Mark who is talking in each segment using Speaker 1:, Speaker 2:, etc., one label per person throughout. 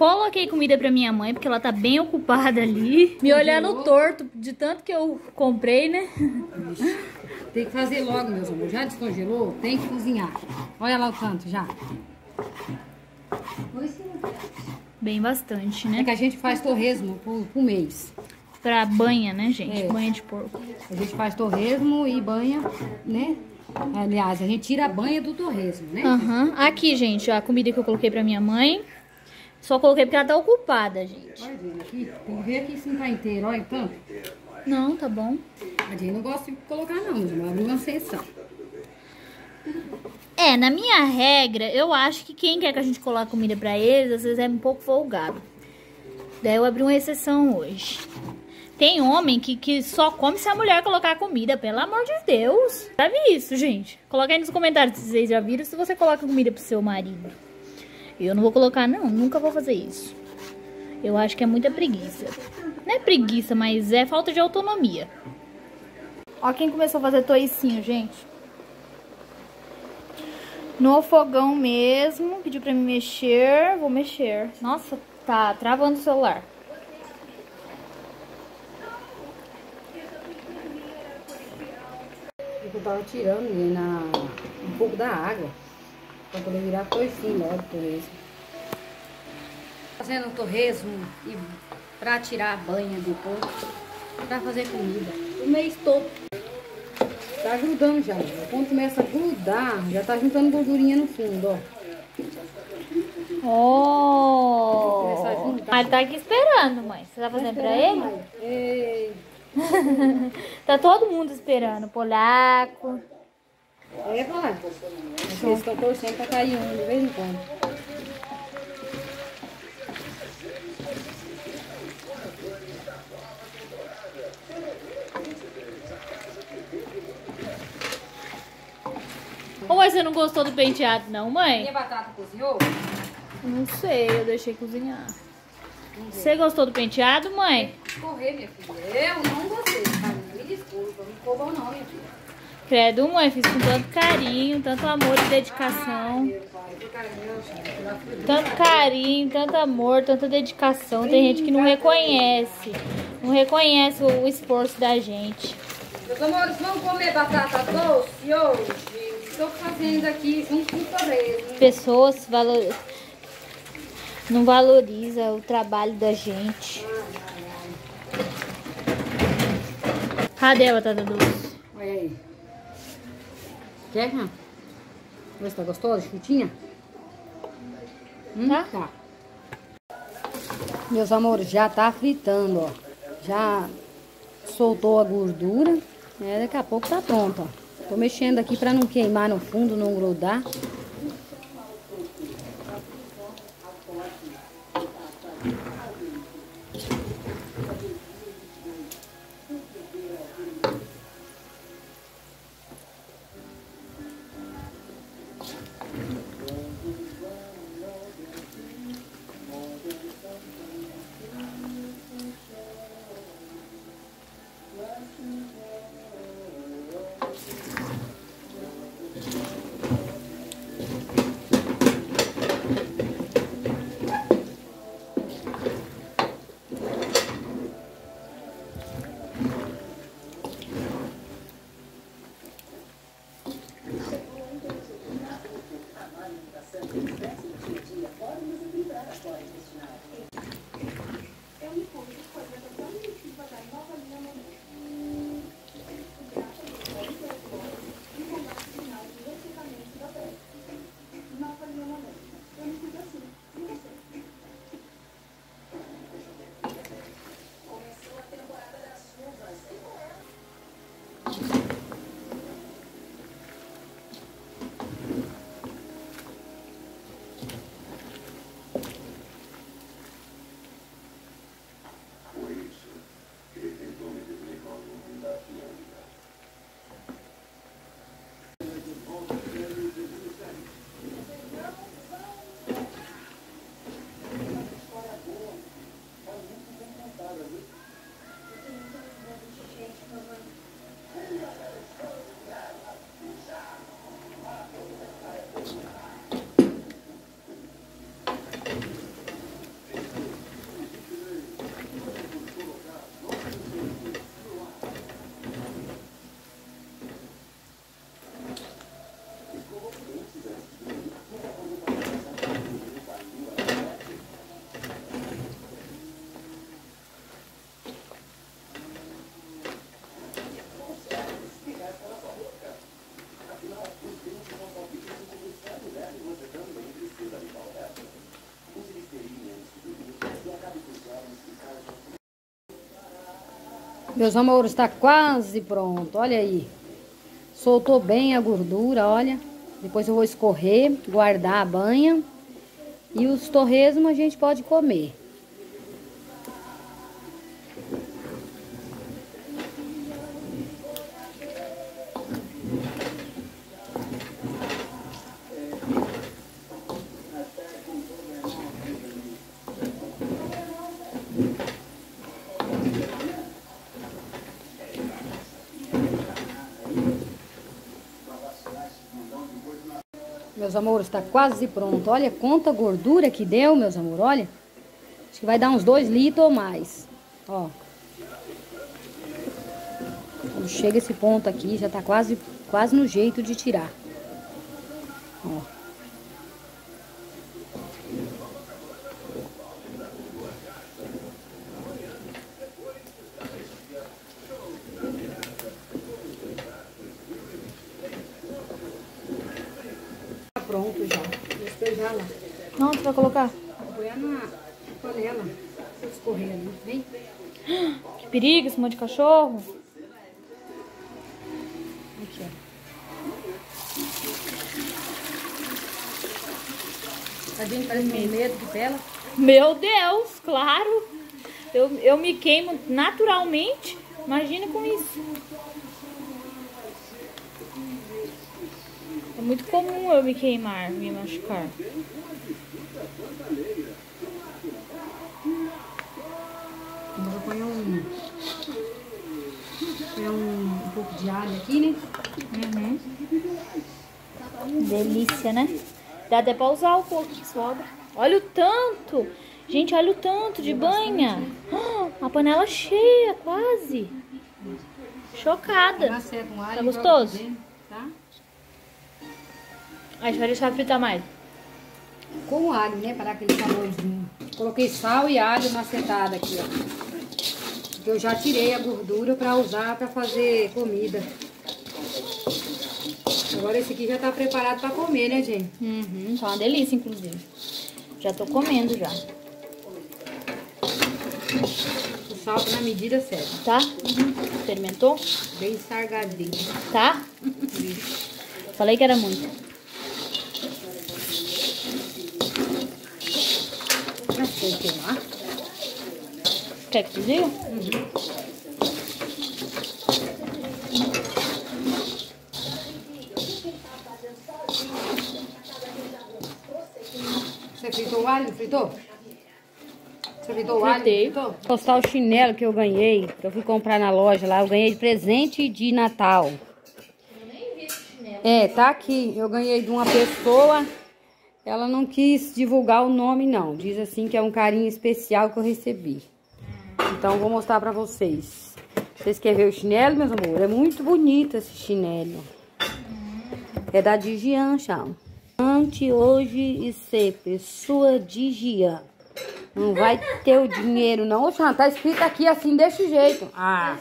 Speaker 1: coloquei comida pra minha mãe, porque ela tá bem ocupada ali. Me olhando torto, de tanto que eu comprei, né?
Speaker 2: Tem que fazer logo, meus amores. Já descongelou? Tem que cozinhar. Olha lá o tanto já.
Speaker 1: Bem bastante, né?
Speaker 2: É que a gente faz torresmo por mês.
Speaker 1: Pra banha, né, gente?
Speaker 2: É.
Speaker 1: Banha de porco.
Speaker 2: A gente faz torresmo e banha, né? Aliás, a gente tira a banha do torresmo, né?
Speaker 1: Aham. Aqui, gente, a comida que eu coloquei pra minha mãe. Só coloquei porque ela tá ocupada, gente.
Speaker 2: Olha, Dina, aqui. Tem que ver aqui se não tá inteiro. Olha o tanto.
Speaker 1: Não, tá bom.
Speaker 2: A Dina não gosta de colocar, não. Mas eu abri uma exceção.
Speaker 1: É, na minha regra, eu acho que quem quer que a gente coloque comida pra eles, às vezes é um pouco folgado. Daí eu abri uma exceção hoje. Tem homem que só come se a mulher colocar comida, pelo amor de Deus. Já vi isso, gente. Coloca aí nos comentários se vocês já viram, se você coloca comida pro seu marido. Eu não vou colocar, não. Nunca vou fazer isso. Eu acho que é muita preguiça. Não é preguiça, mas é falta de autonomia. Ó quem começou a fazer toicinho, gente. No fogão mesmo. Pediu pra me mexer. Vou mexer. Nossa, tá travando o celular.
Speaker 2: Eu tava tirando um pouco da água. Pra poder virar toicinho logo, torresmo. Fazendo um torresmo e pra tirar a banha depois. Pra fazer comida. O mês todo. Tá grudando já. Quando começa a grudar, já tá juntando gordurinha no fundo, ó.
Speaker 1: Oh! Ele tá aqui esperando, mãe. Você tá fazendo pra ele?
Speaker 2: Ei.
Speaker 1: Tá todo mundo esperando. Polaco.
Speaker 2: É, falar. Eles estão torcendo pra cair um de vez em quando.
Speaker 1: Ô, mãe, você não gostou do penteado, não, mãe?
Speaker 2: Minha batata cozinhou?
Speaker 1: Não sei, eu deixei cozinhar. Você gostou do penteado, mãe?
Speaker 2: Correr, minha filha. Eu não gostei. Me desculpa, não ficou bom não, minha filha.
Speaker 1: Credo, mãe, fiz com tanto carinho, tanto amor e dedicação. Tanto carinho, tanto amor, tanta dedicação. Tem gente que não reconhece. Não reconhece o esforço da gente.
Speaker 2: Meus amores, vamos comer batata doce hoje? Estou fazendo aqui junto com o torresmo.
Speaker 1: Pessoas não valorizam o trabalho da gente. Cadê a batata doce?
Speaker 2: Olha aí. Quer, irmã? Vê se tá gostosa, chutinha?
Speaker 1: Tá?
Speaker 2: Meus amores, já tá fritando, ó. Já soltou a gordura. Daqui a pouco tá pronto, ó. Tô mexendo aqui pra não queimar no fundo, não grudar. Meus amores, está quase pronto. Olha aí. Soltou bem a gordura, olha. Depois eu vou escorrer, guardar a banha. E os torresmos a gente pode comer. Meus amores, está quase pronto. Olha quanta gordura que deu, meus amores. Olha. Acho que vai dar uns 2 litros ou mais. Ó. Quando chega esse ponto aqui, já tá quase no jeito de tirar. Ó. Pronto já. Vou despejar lá.
Speaker 1: Onde você vai colocar?
Speaker 2: Vou pôr na panela. Vou escorrer ali. Vem.
Speaker 1: Que perigo esse monte de cachorro.
Speaker 2: Aqui, ó. Tadinho, parece meio medo de pela.
Speaker 1: Meu Deus, claro. Eu me queimo naturalmente. Imagina com isso. É muito comum eu me queimar, me machucar.
Speaker 2: Eu vou pôr um pouco de alho aqui, né?
Speaker 1: Delícia, né? Dá até pra usar o pouco que sobra. Olha o tanto. Gente, olha o tanto de banha. A panela cheia, quase. Chocada. Tá gostoso?
Speaker 2: Tá?
Speaker 1: A gente vai deixar fritar mais.
Speaker 2: Com alho, né? Para dar aquele saborzinho. Coloquei sal e alho macetada aqui, ó. Porque eu já tirei a gordura para usar para fazer comida. Agora esse aqui já tá preparado para comer, né, gente?
Speaker 1: Tá uma delícia, inclusive. Já tô comendo já.
Speaker 2: O sal tá na medida certa.
Speaker 1: Tá? Experimentou?
Speaker 2: Bem sargadinho.
Speaker 1: Tá? Falei que era muito.
Speaker 2: Mas foi queimar?
Speaker 1: Quer que desvio?
Speaker 2: Você fritou o alho, não fritou? Você fritou o alho?
Speaker 1: Fritei.
Speaker 2: Fritou? Postar o chinelo que eu ganhei, que eu fui comprar na loja lá, eu ganhei de presente de Natal. É, tá aqui. Eu ganhei de uma pessoa, ela não quis divulgar o nome não. Diz assim que é um carinho especial que eu recebi. Então vou mostrar pra vocês. Vocês querem ver o chinelo, meus amores? É muito bonito esse chinelo. É da Digian, chão. Ante hoje e sempre, sua Digian. Não vai ter o dinheiro não. Oxa, tá escrito aqui assim, desse jeito. Ah.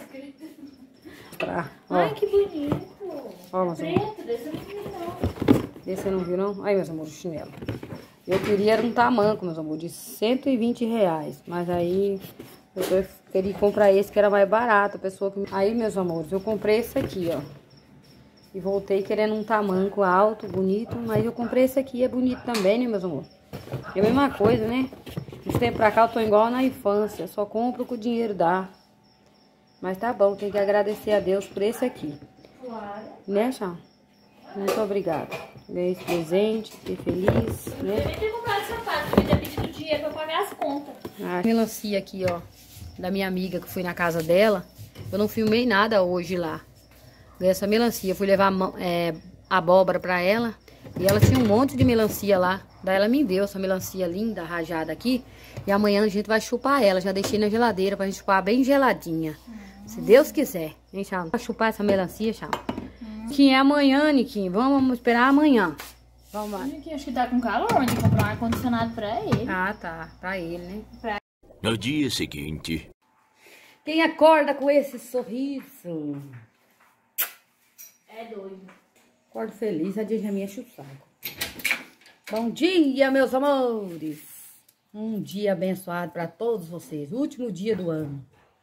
Speaker 2: Ó.
Speaker 1: Ai, que bonito.
Speaker 2: Ó, meus amores.
Speaker 1: Preto, desse eu não vi não.
Speaker 2: Desse você não viu, não? Aí, meus amores, o chinelo. Eu queria era um tamanco, meus amores, de R$120. Mas aí, eu queria comprar esse que era mais barato. A pessoa que... Aí, meus amores, eu comprei esse aqui, ó. E voltei querendo um tamanco alto, bonito. Mas eu comprei esse aqui, é bonito também, né, meus amores? É a mesma coisa, né? Esse tempo pra cá eu tô igual na infância. Só compro o que o dinheiro dá. Mas tá bom, tem que agradecer a Deus por esse aqui.
Speaker 1: Claro.
Speaker 2: Né, Chá? Muito obrigada. Ganhei esse presente, fiquei feliz, né?
Speaker 1: Eu nem tenho comprado sapato, eu devia ter pedido dinheiro pra pagar as contas.
Speaker 2: A melancia aqui, ó, da minha amiga que fui na casa dela. Eu não filmei nada hoje lá. Ganhei essa melancia. Eu fui levar abóbora pra ela. E ela tinha um monte de melancia lá. Daí ela me deu essa melancia linda, rajada aqui. E amanhã a gente vai chupar ela. Já deixei na geladeira pra gente chupar bem geladinha. Se Deus quiser. Hein, Chá? Pra chupar essa melancia, Chá. Niquinho, é amanhã, Niquinho. Vamos esperar amanhã. Vamos lá.
Speaker 1: Niquinho, acho que tá com calor, de comprar um ar-condicionado pra ele.
Speaker 2: Ah, tá. Pra ele, né?
Speaker 3: No dia seguinte.
Speaker 2: Quem acorda com esse sorriso?
Speaker 1: É doido.
Speaker 2: Acordo feliz, a dia me enche o saco. Bom dia, meus amores. Um dia abençoado para todos vocês. Último dia do ano,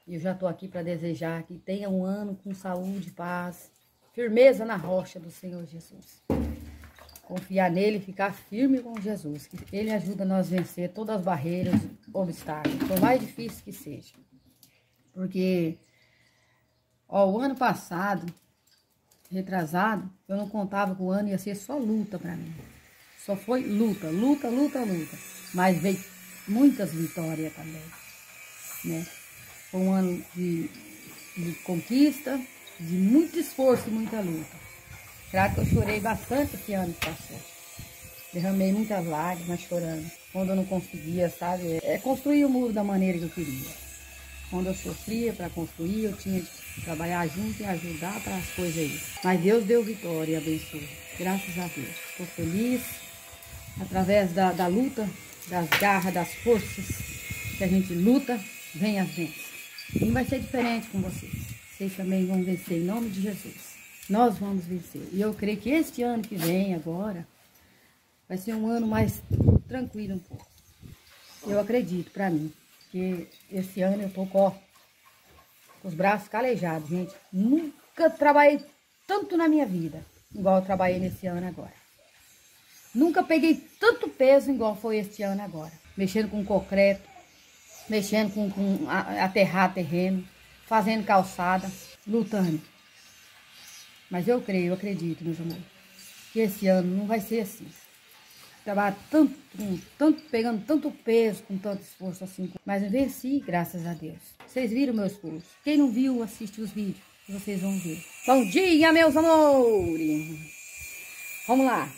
Speaker 2: Eu já estou aqui para desejar que tenha um ano com saúde, paz, firmeza na rocha do Senhor Jesus. Confiar nele e ficar firme com Jesus, que ele ajuda nós a vencer todas as barreiras, obstáculos, por mais difícil que seja. Porque, ó, o ano passado, retrasado, eu não contava que o ano ia ser só luta para mim. Só foi luta, luta, luta, luta. Mas veio muitas vitórias também, né? Foi um ano de conquista, de muito esforço e muita luta. Claro que eu chorei bastante esse ano que passou. Derramei muitas lágrimas chorando. Quando eu não conseguia, sabe? Construir o muro da maneira que eu queria. Quando eu sofria para construir, eu tinha que trabalhar junto e ajudar para as coisas aí. Mas Deus deu vitória e abençoou. Graças a Deus. Estou feliz. Através da luta, das garras, das forças que a gente luta, vem as bênçãos. E não vai ser diferente com vocês. Vocês também vão vencer em nome de Jesus. Nós vamos vencer. E eu creio que este ano que vem agora vai ser um ano mais tranquilo um pouco. Eu acredito para mim. Porque esse ano eu tô com os braços calejados, gente. Nunca trabalhei tanto na minha vida, igual eu trabalhei nesse ano agora. Nunca peguei tanto peso igual foi este ano agora. Mexendo com concreto, mexendo com aterrar terreno, fazendo calçada, lutando. Mas eu creio, eu acredito, meus amores, que esse ano não vai ser assim. Trabalhar tanto, pegando tanto peso, com tanto esforço assim. Mas eu venci, graças a Deus. Vocês viram meus cursos? Quem não viu, assiste os vídeos, que vocês vão ver. Bom dia, meus amores! Vamos lá.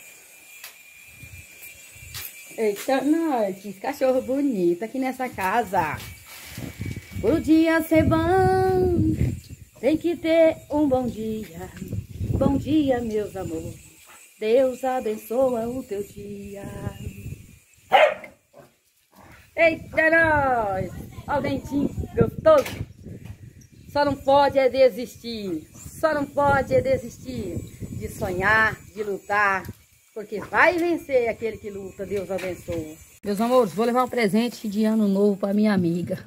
Speaker 2: Eita, nós, que cachorro bonito aqui nessa casa. O dia ser bom, tem que ter um bom dia. Bom dia, meus amores. Deus abençoa o teu dia. Eita, nós! Olha o dentinho gostoso. Só não pode é desistir. Só não pode é desistir de sonhar, de lutar. Porque vai vencer aquele que luta. Deus abençoa. Meus amores, vou levar um presente de ano novo para minha amiga.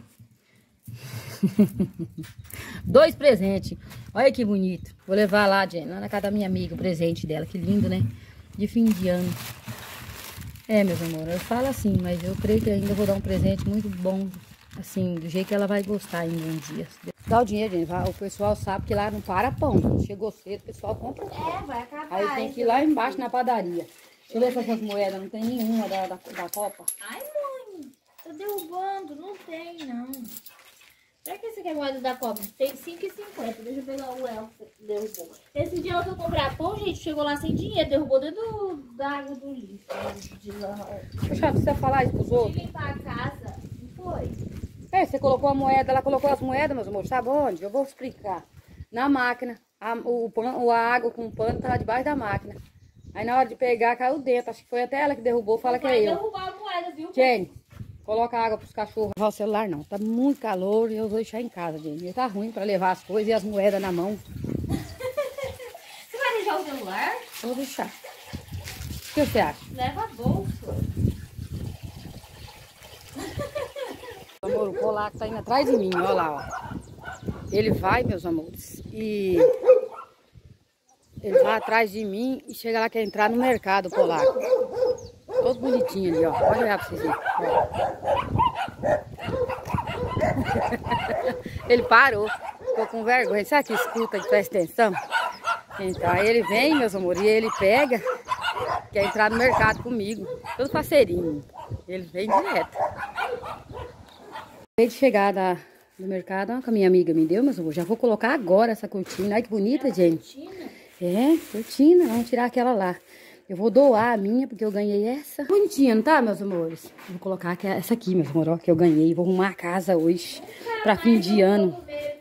Speaker 2: 2 presentes. Olha que bonito. Vou levar lá, Jenny, lá na casa da minha amiga, o presente dela. Que lindo, né? De fim de ano. É, meus amores, eu falo assim, mas eu creio que ainda vou dar um presente muito bom, assim, do jeito que ela vai gostar ainda um dia. Dá o dinheiro, Jenny. O pessoal sabe que lá não para pão. Chegou cedo, o pessoal compra.
Speaker 1: Vai acabar.
Speaker 2: Aí tem que ir lá embaixo na padaria. Deixa eu ver se essas moedas não tem nenhuma da Copa.
Speaker 1: Ai, mãe, tá derrubando. Não tem, não. Será que esse aqui é moeda da Copa? Tem 5,50. Deixa eu pegar o El que você derrubou. Esse dia ela foi comprar pão, gente, chegou lá sem dinheiro. Derrubou dentro da água do lixo.
Speaker 2: Deixa você falar isso pros outros.
Speaker 1: De limpar a casa. Não foi?
Speaker 2: É, você colocou a moeda, ela colocou as moedas, meus amores. Sabe onde? Eu vou explicar. Na máquina. A água com o pano tá debaixo da máquina. Aí na hora de pegar, caiu dentro. Acho que foi até ela que derrubou. Fala que é eu.
Speaker 1: Derrubar a moeda, viu?
Speaker 2: Jenny, coloca água pros cachorros. Não vai o celular não. Tá muito calor e eu vou deixar em casa, Jenny. Tá ruim pra levar as coisas e as moedas na mão.
Speaker 1: Você vai deixar o celular?
Speaker 2: Eu vou deixar. O que você acha?
Speaker 1: Leva a bolsa.
Speaker 2: Amor, o polaco tá indo atrás de mim, olha lá, ó. Ele vai, meus amores, e ele vai atrás de mim e chega lá, quer entrar no mercado, o polaco. Todo bonitinho ali, ó. Pode olhar pra vocês verem. Ele parou, ficou com vergonha. Será que escuta, que presta atenção? Então, aí ele vem, meus amores, e ele pega, quer entrar no mercado comigo. Todo parceirinho. Ele vem direto. Acabei de chegar do mercado, ó, que a minha amiga me deu, meus amores. Já vou colocar agora essa cortina. Olha que bonita, gente. É, cortina. Vamos tirar aquela lá. Eu vou doar a minha, porque eu ganhei essa. Bonitinha, não tá, meus amores? Vou colocar essa aqui, meus amores, ó, que eu ganhei. Vou arrumar a casa hoje, pra fim de ano.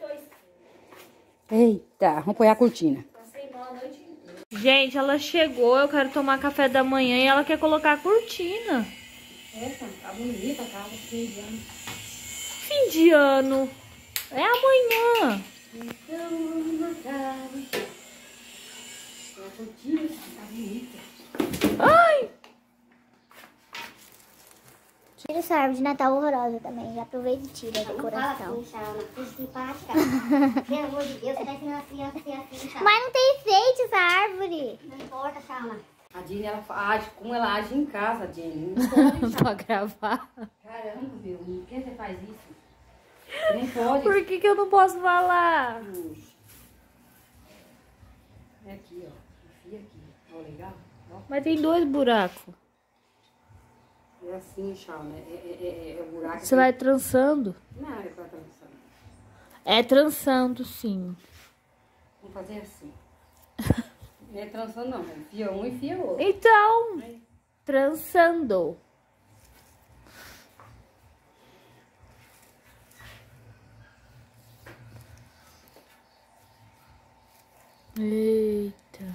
Speaker 2: Eita, vamos pôr a cortina.
Speaker 1: Gente, ela chegou, eu quero tomar café da manhã e ela quer colocar a cortina.
Speaker 2: Essa, tá bonita a casa, fim de ano.
Speaker 1: Fim de ano. É amanhã.
Speaker 2: A cortina tá bonita.
Speaker 1: Ai!
Speaker 4: Tira essa árvore de Natal horrorosa também. Aproveita e tira a decoração.
Speaker 5: Não fala assim, Chalma. Simpática. Pelo amor de Deus, você tá ensinando as crianças a ser assim, Chalma.
Speaker 4: Mas não tem enfeite essa árvore.
Speaker 5: Não importa, Chalma.
Speaker 2: A Jenny, ela age como ela age em casa, Jenny. Não pode,
Speaker 1: Pra gravar.
Speaker 2: Caramba, meu. Por que você faz isso? Você nem pode.
Speaker 1: Por que eu não posso falar?
Speaker 2: É aqui, ó. Enfia aqui. Ó, legal? Ó.
Speaker 1: Mas tem 2 buracos.
Speaker 2: É assim, Chalma. É o buraco.
Speaker 1: Você vai trançando.
Speaker 2: Não, é pra trançar.
Speaker 1: É trançando, sim.
Speaker 2: Vamos fazer assim. Não é trançando, não. Enfia um e enfia o outro.
Speaker 1: Então, trançando. Eita.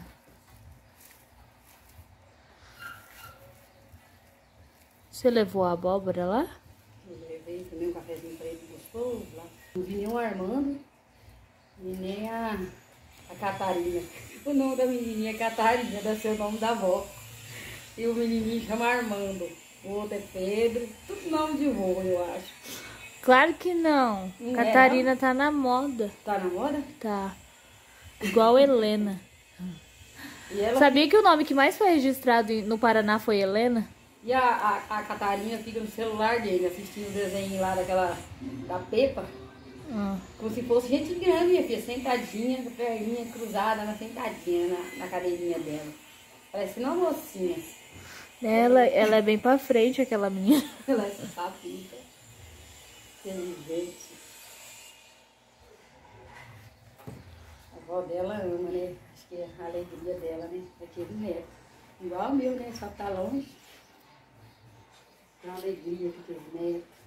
Speaker 1: Você levou a abóbora lá?
Speaker 2: Eu levei também um cafezinho pra ele gostoso lá. Não vi nem o Armando e nem a Catarina. O nome da menininha é Catarina, deve ser o nome da avó. E o menininho chama Armando. O outro é Pedro. Tudo nome de vô, eu acho.
Speaker 1: Claro que não.
Speaker 2: Não é,
Speaker 1: Catarina tá na moda.
Speaker 2: Tá na moda?
Speaker 1: Tá. Igual Helena.
Speaker 2: E ela...
Speaker 1: Sabia que o nome que mais foi registrado no Paraná foi Helena?
Speaker 2: E a Catarina fica no celular dele, assistindo o desenho lá da Pepa. Como se fosse gente grande, minha filha, sentadinha, com a perninha cruzada, sentadinha na cadeirinha dela. Parece uma mocinha.
Speaker 1: Ela é bem pra frente, aquela menina.
Speaker 2: Ela é sapita, inteligente. A avó dela ama, né? Acho que é a alegria dela, né? Aquele neto. Igual o meu, né? Só que tá longe. Tem uma alegria com aquele neto.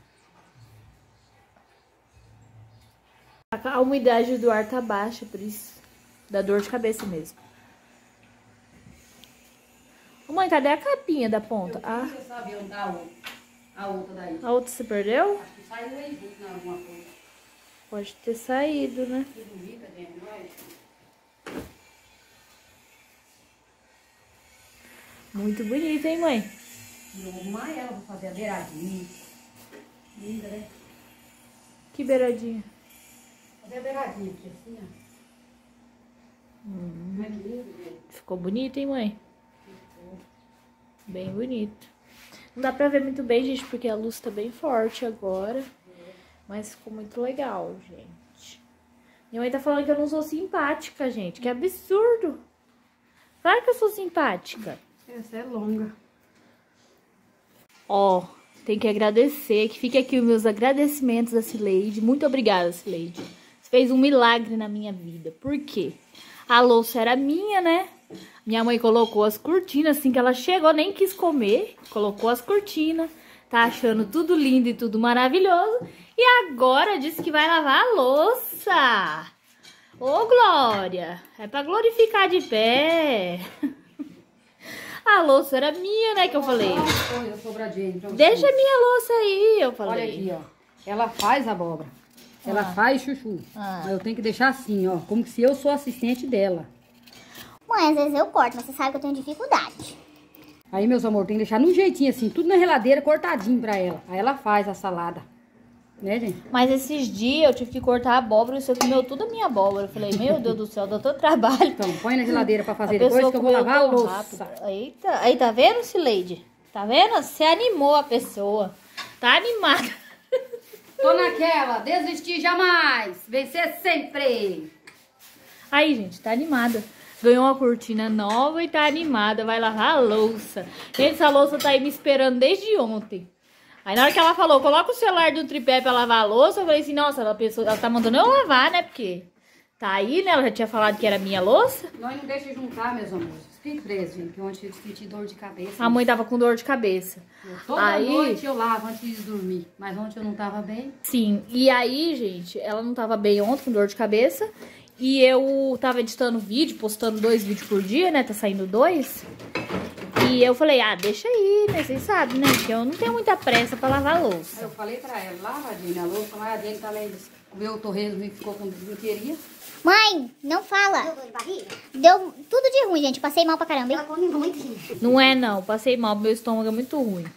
Speaker 1: A umidade do ar tá baixa, por isso dá dor de cabeça mesmo. Ô, mãe, cadê a capinha da ponta?
Speaker 2: Eu queria saber onde tá a outra daí.
Speaker 1: A outra se perdeu?
Speaker 2: Acho que saiu aí junto em alguma coisa.
Speaker 1: Pode ter saído, né?
Speaker 2: Você duvida, gente? Não é?
Speaker 1: Muito bonita, hein, mãe?
Speaker 2: Vou arrumar ela, vou fazer a beiradinha. Linda, né?
Speaker 1: Que beiradinha.
Speaker 2: Fazer a beiradinha aqui, assim, ó. Não é que lindo, gente?
Speaker 1: Ficou bonito, hein, mãe? Bem bonito. Não dá pra ver muito bem, gente, porque a luz tá bem forte agora. Mas ficou muito legal, gente. Minha mãe tá falando que eu não sou simpática, gente. Que absurdo. Claro que eu sou simpática.
Speaker 2: Essa é longa.
Speaker 1: Ó, tem que agradecer. Que fique aqui os meus agradecimentos a Cileide. Muito obrigada, Cileide. Você fez um milagre na minha vida. Por quê? A louça era minha, né? Minha mãe colocou as cortinas, assim que ela chegou, nem quis comer. Colocou as cortinas. Tá achando tudo lindo e tudo maravilhoso. E agora disse que vai lavar a louça. Ô, Glória. É pra glorificar de pé. A louça era minha, né, que eu falei.
Speaker 2: Olha, sobradinho.
Speaker 1: Deixa a minha louça aí, eu falei.
Speaker 2: Olha aqui, ó. Ela faz abóbora. Ela faz chuchu. Mas eu tenho que deixar assim, ó. Como se eu sou assistente dela.
Speaker 4: Mãe, às vezes eu corto, mas você sabe que eu tenho dificuldade.
Speaker 2: Aí, meus amores, tem que deixar num jeitinho assim, tudo na geladeira, cortadinho pra ela. Aí ela faz a salada. Né, gente?
Speaker 1: Mas esses dias eu tive que cortar a abóbora e você comeu toda a minha abóbora. Eu falei, meu Deus do céu, dá todo trabalho.
Speaker 2: Então, põe na geladeira pra fazer
Speaker 1: A
Speaker 2: depois
Speaker 1: pessoa
Speaker 2: que eu vou
Speaker 1: comeu
Speaker 2: lavar a
Speaker 1: tão
Speaker 2: louça.
Speaker 1: rápido. Eita, aí tá vendo, Cileide? Tá vendo? Você animou a pessoa. Tá animada.
Speaker 2: Tô naquela, desistir jamais, vencer sempre.
Speaker 1: Aí, gente, tá animada. Ganhou uma cortina nova e tá animada. Vai lavar a louça. Gente, essa louça tá aí me esperando desde ontem. Aí na hora que ela falou, coloca o celular do tripé pra lavar a louça, eu falei assim, nossa, ela tá mandando eu lavar, né? Porque tá aí, né? Ela já tinha falado que era minha louça.
Speaker 2: Nós não deixa juntar, meus amores. Fique preso, gente, que ontem eu senti dor de cabeça.
Speaker 1: A mãe tava com dor de cabeça.
Speaker 2: Toda noite eu lavo antes de dormir, mas ontem eu não tava bem.
Speaker 1: Sim, e aí, gente, ela não tava bem ontem, com dor de cabeça. E eu tava editando vídeo, postando 2 vídeos por dia, né? Tá saindo 2. E eu falei, deixa aí, né? Vocês sabem, né? Que eu não tenho muita pressa pra lavar a louça.
Speaker 2: Aí eu falei pra ela, lava a Dina a louça, mas a Dina também comeu o torresmo e ficou com desinteria.
Speaker 4: Mãe, não fala.
Speaker 5: Deu dor de barriga?
Speaker 4: Deu tudo de ruim, gente. Passei mal pra caramba, hein?
Speaker 5: Ela come muito, gente.
Speaker 1: Não é, não. Passei mal, meu estômago é muito ruim.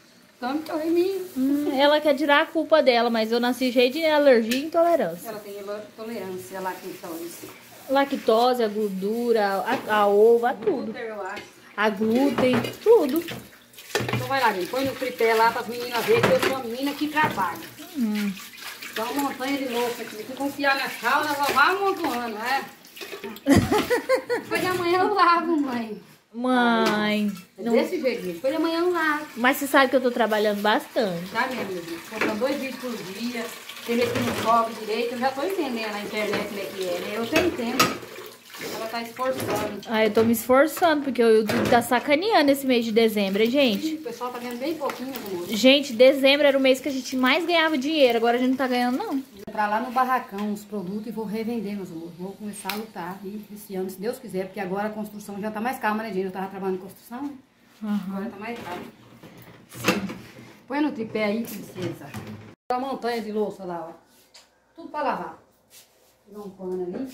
Speaker 2: tanto que eu reminho.
Speaker 1: Ela quer tirar a culpa dela, mas eu nasci cheia de alergia e intolerância.
Speaker 2: Ela tem tolerância à lactose.
Speaker 1: Lactose, a gordura, a ovo, a tudo.
Speaker 2: Glúten, eu acho.
Speaker 1: A glúten, tudo.
Speaker 2: Então vai lá, gente. Põe no tripé lá para as meninas verem que eu sou uma menina que trabalha. Então, uma montanha de louça aqui. Se confiar na calma, nós vamos amontoando, né? Depois de amanhã eu lavo, mãe.
Speaker 1: Mãe.
Speaker 2: É desse jeito, gente. Depois de amanhã eu lavo.
Speaker 1: Mas você sabe que eu tô trabalhando bastante.
Speaker 2: Tá, minha amiga? Colocando 2 vídeos por dia. Tem vezes que não sobe direito. Eu já tô entendendo na internet como é que é, né? Eu até entendo. Ela tá esforçando.
Speaker 1: Ah, eu tô me esforçando, porque o YouTube tá sacaneando esse mês de dezembro, hein, gente?
Speaker 2: O pessoal tá ganhando bem pouquinho, amor.
Speaker 1: Gente, dezembro era o mês que a gente mais ganhava dinheiro. Agora a gente não tá ganhando, não.
Speaker 2: Vou comprar lá no barracão os produtos e vou revender, meus amores. Vou começar a lutar esse ano, se Deus quiser, porque agora a construção já tá mais calma, né, gente? Eu tava trabalhando em construção, né? Agora tá mais calma. Põe no tripé aí, princesa. A montanha de louça lá, ó. Tudo pra lavar. Dá um pano ali.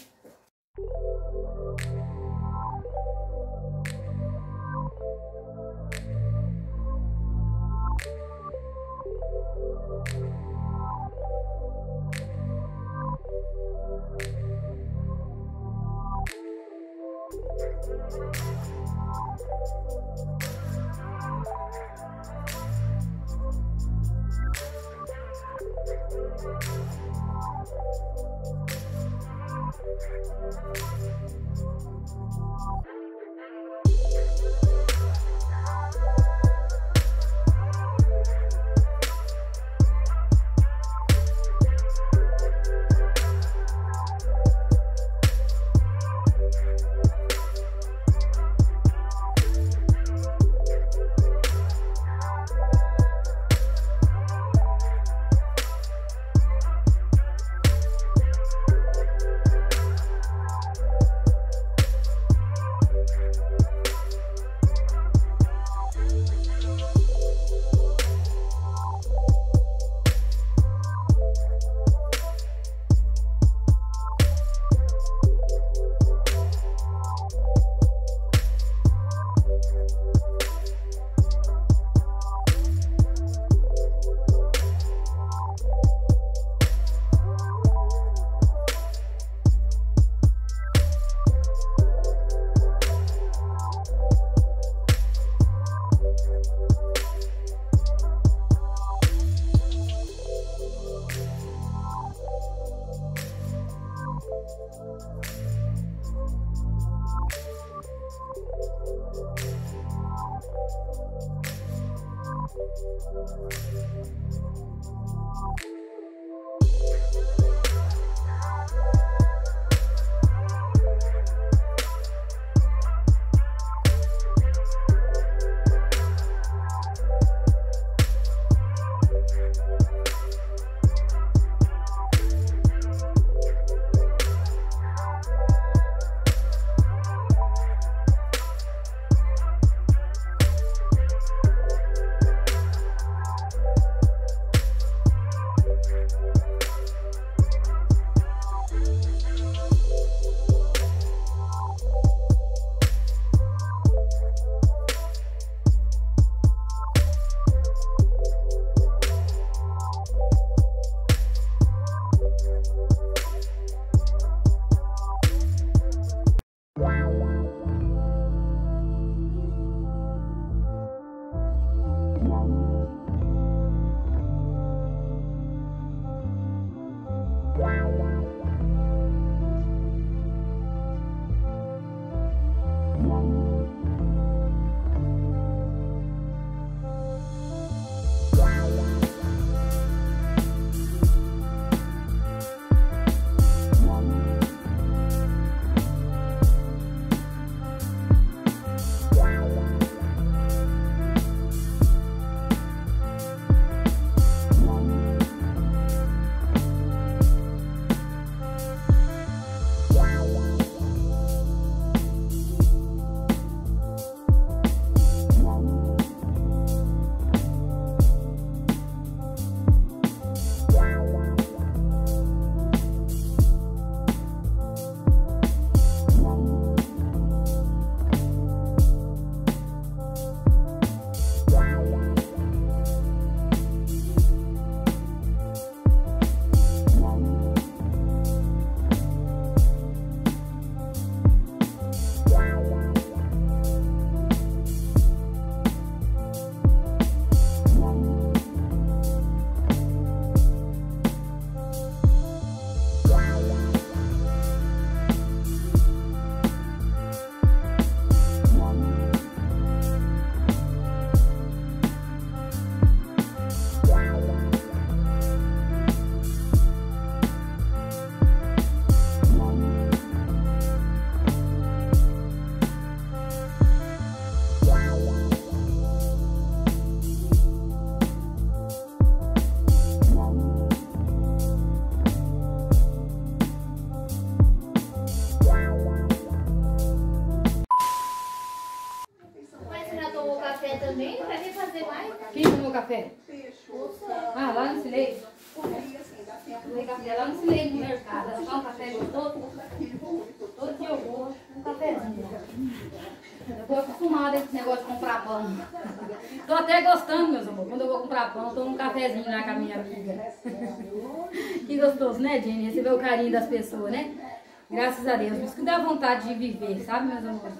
Speaker 2: café lá no meio do mercado. Ela faz um café gostoso. Todo dia eu vou um cafezinho. Eu tô acostumada a esse negócio de comprar pão. Tô até gostando, meus amores. Quando eu vou comprar pão, eu tomo um cafezinho lá com a minha amiga. Que gostoso, né, Jenny? Receber o carinho das pessoas, né? Graças a Deus. Isso que dá vontade de viver, sabe, meus amores?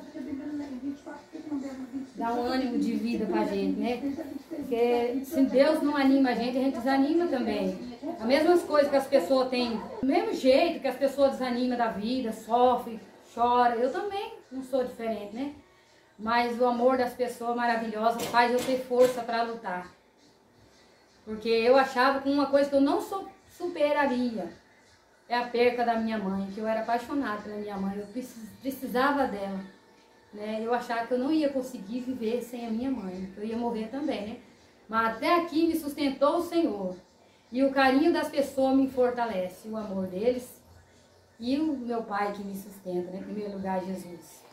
Speaker 2: Dá um ânimo de vida pra gente, né? Porque se Deus não anima a gente desanima também. As mesmas coisas que as pessoas têm, do mesmo jeito que as pessoas desanimam da vida, sofrem, choram, eu também não sou diferente, né? Mas o amor das pessoas maravilhosa faz eu ter força para lutar. Porque eu achava que uma coisa que eu não superaria é a perca da minha mãe, que eu era apaixonada pela minha mãe, eu precisava dela. Né? Eu achava que eu não ia conseguir viver sem a minha mãe, que eu ia morrer também, né? Mas até aqui me sustentou o Senhor. E o carinho das pessoas me fortalece, o amor deles e o meu Pai que me sustenta, né? Em primeiro lugar, Jesus.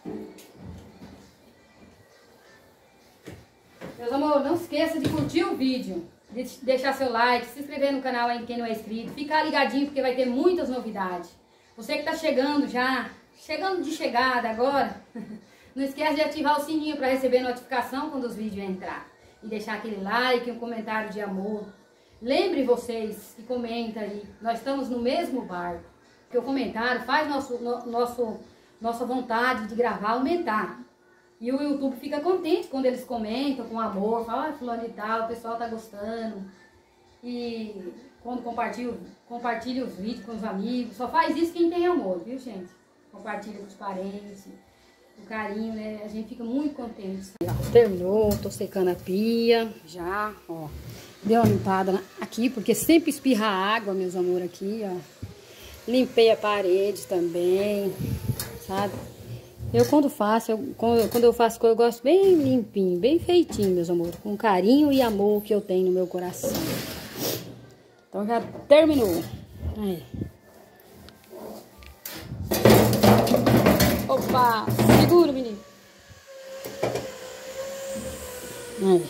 Speaker 2: Meus amores, não esqueça de curtir o vídeo, de deixar seu like, se inscrever no canal aí quem não é inscrito, ficar ligadinho porque vai ter muitas novidades. Você que está chegando já, chegando de chegada agora, não esquece de ativar o sininho para receber notificação quando os vídeos entrar. E deixar aquele like, um comentário de amor. Lembre vocês que comenta aí, nós estamos no mesmo barco. Porque o comentário faz nossa vontade de gravar aumentar. E o YouTube fica contente quando eles comentam com amor, falam, fulano e tal, o pessoal tá gostando. E quando compartilha os vídeos com os amigos, só faz isso quem tem amor, viu, gente? Compartilha com os parentes, o carinho, né? A gente fica muito contente. Terminou, tô secando a pia, já, ó. Deu uma limpada aqui, porque sempre espirra água, meus amores, aqui, ó. Limpei a parede também, sabe? Eu quando eu faço coisa, eu gosto bem limpinho, bem feitinho, meus amores. Com carinho e amor que eu tenho no meu coração. Então já terminou. Aí. Opa! Segura, menino. Aí.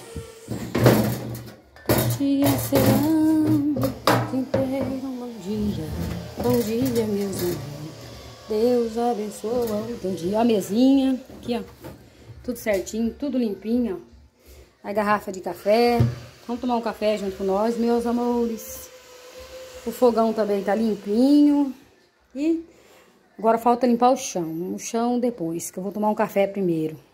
Speaker 2: Dia serão inteiro, bom dia. Bom dia, meus amores. Deus abençoa o teu dia. Ó a mesinha, aqui, ó. Tudo certinho, tudo limpinho, ó. A garrafa de café. Vamos tomar um café junto com nós, meus amores. O fogão também tá limpinho. E agora falta limpar o chão. O chão depois, que eu vou tomar um café primeiro.